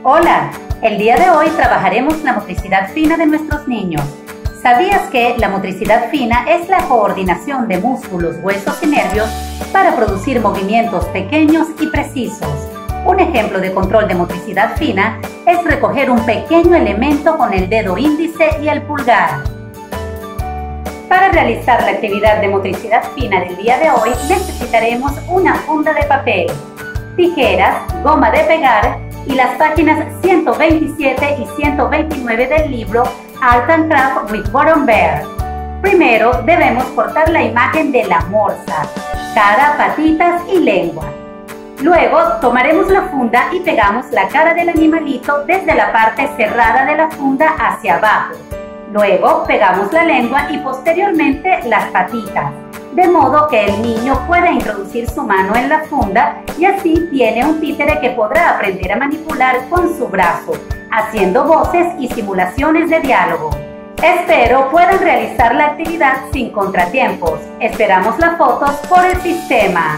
Hola, el día de hoy trabajaremos la motricidad fina de nuestros niños. ¿Sabías que la motricidad fina es la coordinación de músculos, huesos y nervios para producir movimientos pequeños y precisos? Un ejemplo de control de motricidad fina es recoger un pequeño elemento con el dedo índice y el pulgar. Para realizar la actividad de motricidad fina del día de hoy necesitaremos una funda de papel, tijeras, goma de pegar y las páginas 127 y 129 del libro Art and Craft with Bottom Bear. Primero debemos cortar la imagen de la morsa, cara, patitas y lengua. Luego tomaremos la funda y pegamos la cara del animalito desde la parte cerrada de la funda hacia abajo. Luego pegamos la lengua y posteriormente las patitas, de modo que el niño pueda introducir su mano en la funda y así tiene un títere que podrá aprender a manipular con su brazo, haciendo voces y simulaciones de diálogo. Espero puedan realizar la actividad sin contratiempos. Esperamos las fotos por el sistema.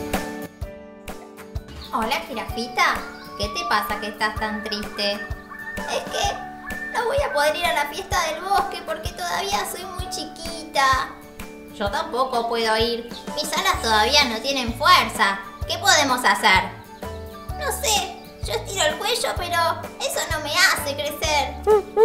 Hola, jirafita. ¿Qué te pasa que estás tan triste? Es que no voy a poder ir a la fiesta del bosque porque todavía soy muy chiquita. Yo tampoco puedo ir. Mis alas todavía no tienen fuerza. ¿Qué podemos hacer? No sé. Yo estiro el cuello, pero eso no me hace crecer.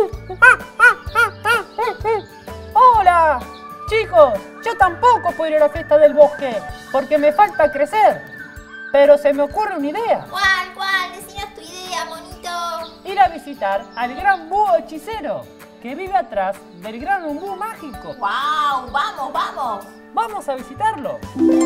¡Hola! Chicos, yo tampoco puedo ir a la fiesta del bosque porque me falta crecer. Pero se me ocurre una idea. ¿Cuál? Decinos tu idea, monito. Ir a visitar al gran búho hechicero que vive atrás del gran ombú mágico. ¡Wow! ¡Vamos! Vamos a visitarlo.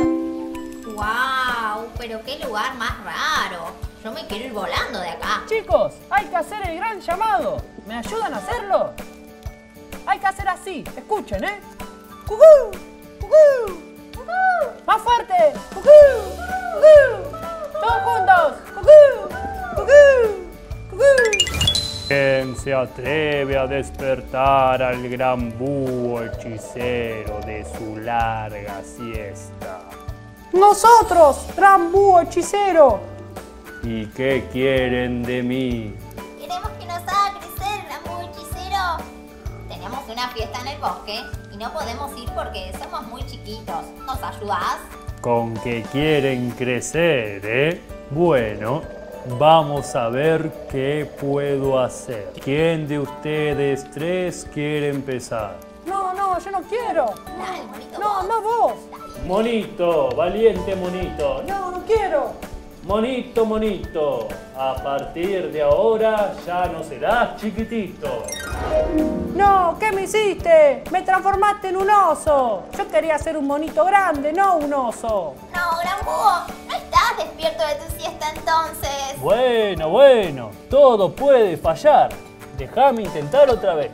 ¡Wow! Pero qué lugar más raro. Yo me quiero ir volando de acá. Chicos, hay que hacer el gran llamado. ¿Me ayudan a hacerlo? Hay que hacer así. Escuchen, ¿eh? ¡Cucú! ¡Cucú! ¡Cucú! ¡Más fuerte! ¡Cucú! ¡Cucú! ¡Todos juntos! ¡Cucú! ¡Cucú! ¡Cucú! ¿Quién se atreve a despertar al gran búho hechicero de su larga siesta? ¡Nosotros, gran búho hechicero! ¿Y qué quieren de mí? Queremos que nos haga crecer, gran búho hechicero. Tenemos una fiesta en el bosque y no podemos ir porque somos muy chiquitos. ¿Nos ayudás? Con que quieren crecer, ¿eh? Bueno, vamos a ver qué puedo hacer. ¿Quién de ustedes tres quiere empezar? No, yo no quiero. Dale, monito, No, vos. Monito, valiente monito. No quiero. Monito, a partir de ahora ya no serás chiquitito. No, ¿qué me hiciste? Me transformaste en un oso. Yo quería ser un monito grande, no un oso. No, gran búho, no estás despierto de tu siesta entonces. Bueno, todo puede fallar. Déjame intentar otra vez.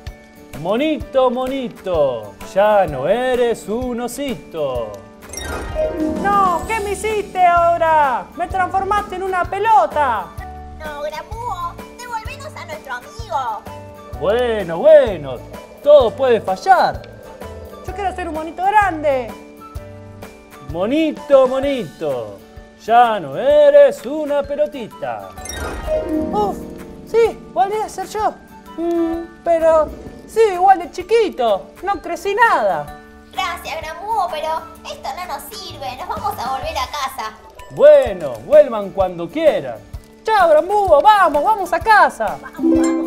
Monito, ya no eres un osito. No, ¿qué me hiciste ahora? Me transformaste en una pelota. No, gran búho, devolvenos a nuestro amigo. Bueno, todo puede fallar. Yo quiero ser un monito grande. Monito, ya no eres una pelotita. Uf, sí, volví a ser yo. Pero sí, igual de chiquito. No crecí nada. Gracias, gran búho, pero esto no nos sirve. Nos vamos a volver a casa. Bueno, vuelvan cuando quieran. Chao, gran búho, vamos a casa. Vamos.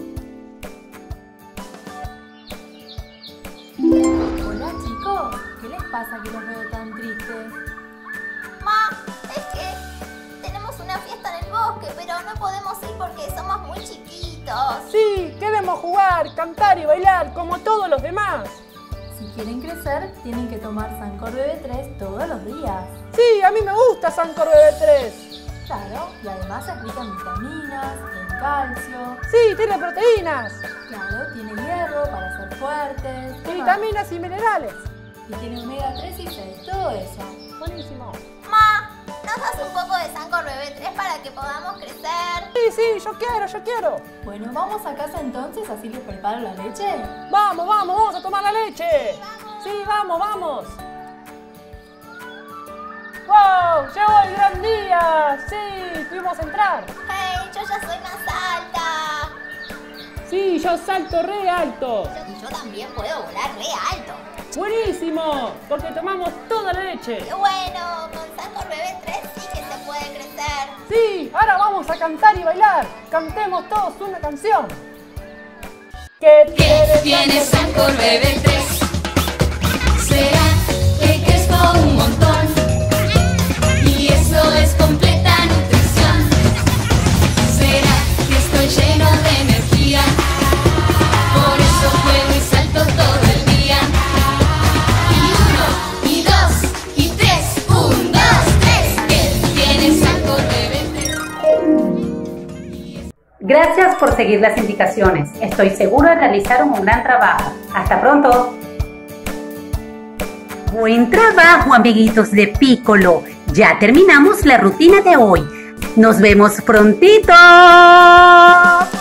Hola chicos, ¿qué les pasa que los veo tan tristes? Ma, es que tenemos una fiesta en el bosque, pero no podemos ir porque somos muy chiquitos. Sí, queremos jugar, cantar y bailar como todos los demás. Si quieren crecer, tienen que tomar Sancor BB3 todos los días. Sí, a mí me gusta Sancor BB3. Claro, y además es rica en vitaminas, en calcio. Sí, tiene proteínas. Claro, tiene hierro para ser fuertes. Y ¿Qué más? vitaminas y minerales. Y tiene omega 3 y 6, todo eso. Buenísimo. Ma, ¿nos das un poco de Sancor BB3 para que podamos crecer? Sí, yo quiero. Bueno, vamos a casa entonces, así les preparo la leche. Vamos a tomar la leche. Sí, vamos. ¡Wow! ¡Llegó el gran día! ¡Sí! ¡Pudimos entrar! ¡Hey! Yo ya soy más alta. ¡Sí! ¡Yo salto re alto! Yo también puedo volar re alto. ¡Buenísimo! Porque tomamos toda la leche. ¡Qué bueno! Con Sancor Bebé 3 sí que se puede crecer. ¡Sí! Ahora vamos a cantar y bailar. Cantemos todos una canción. ¿Qué tiene Sancor Bebé 3? ¿Será que crezco un montón? Y eso es completa nutrición. ¿Será que estoy lleno de energía? Por eso juego y salto todo el día. Y 1, y 2, y 3. 1, 2, 3. ¿Qué tiene Sancor Bebé 3? Gracias por seguir las indicaciones. Estoy seguro de realizar un gran trabajo. ¡Hasta pronto! Buen trabajo, amiguitos de Piccolo. Ya terminamos la rutina de hoy. Nos vemos prontito.